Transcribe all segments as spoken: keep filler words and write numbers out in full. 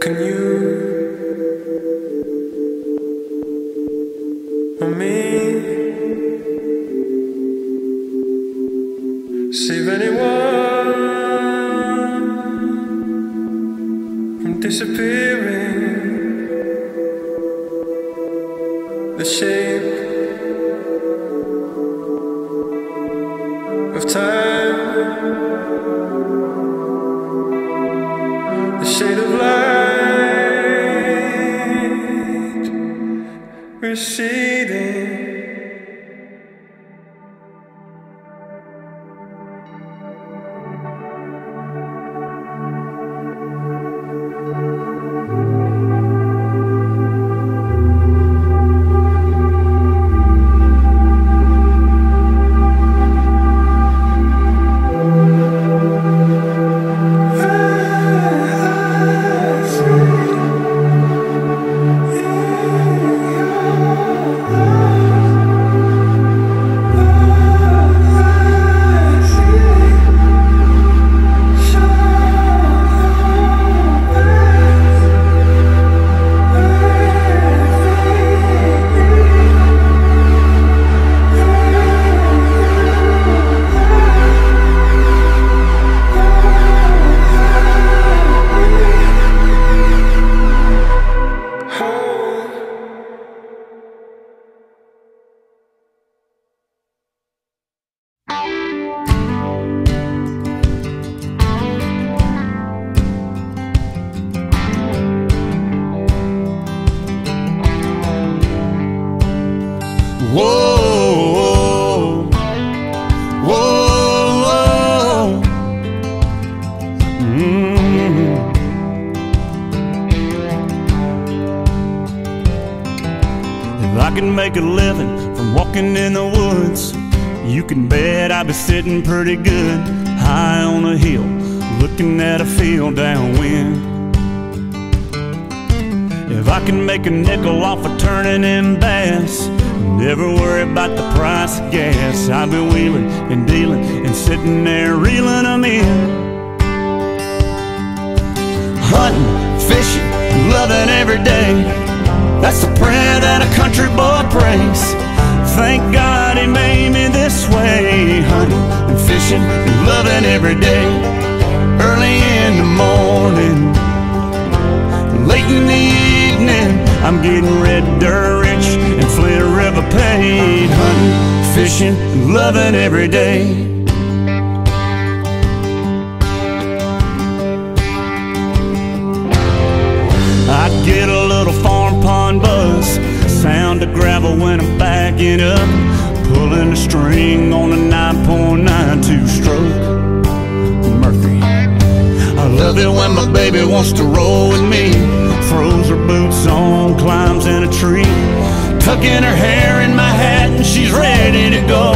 Can you or me save anyone from disappearing? The shape of time, the shade of light receding. Whoa, whoa, whoa. Mm. If I can make a living from walking in the woods, you can bet I'd be sitting pretty good high on a hill, looking at a field downwind. If I can make a nickel off of turning in bass, never worry about the price of gas, I've been wheeling and dealing and sitting there reeling them in. Hunting, fishing, loving every day, that's the prayer that a country boy prays. Thank God he made me this way. Hunting and fishing and loving every day. Early in the morning, late in the evening, I'm getting red dirt rich and Flint River paid. Hunting, fishing, and loving every day. I get a little farm pond buzz, sound of gravel when I'm backing up, pulling a string on a nine point nine two stroke Mercury. I love it when my baby wants to roll with me, throws her boots on, climbs in a tree, tucking her hair in my hat and she's ready to go.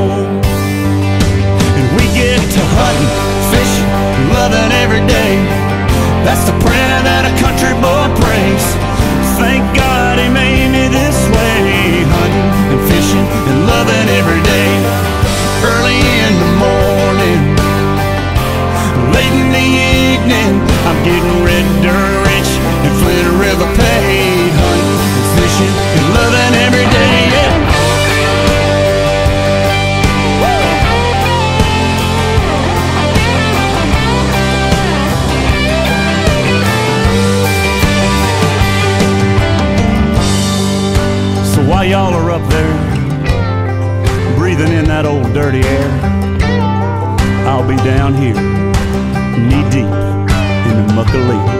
And we get to hunting, fishing, loving every day, that's the prayer that a country boy prays. Thank God he made me this way. Hunting and fishing and loving every day. Early in the morning, late in the evening, I'm getting red dirt rich and Flint River paid. Hunting and fishing and loving every day, yeah. So while y'all are up there breathing in that old dirty air, I'll be down here knee deep in the muck of leaf.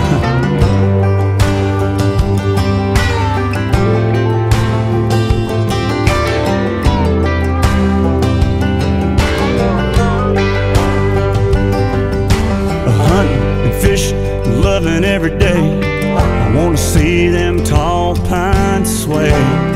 Hunting and fishing, loving every day, I wanna see them tall pines sway.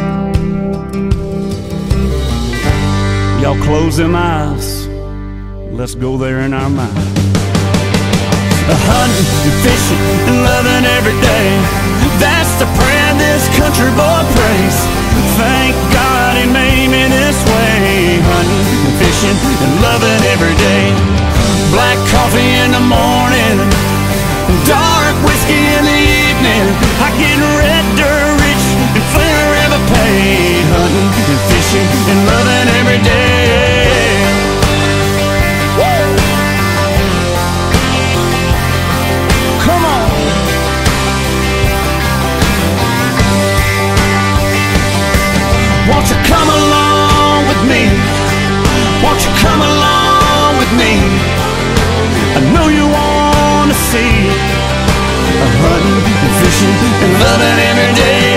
Y'all close them eyes, let's go there in our mind. Hunting and fishing and loving every day, that's the prayer this country boy prays. Thank God he made me this way. Hunting and fishing and loving every day. Black coffee in the morning, dark whiskey in the getting red dirt rich and forever paid. Hunting and fishing and loving every day. Woo! Come on. Won't you come along with me? Won't you come along with me? I know you wanna see a hunting and fishing and loving every day.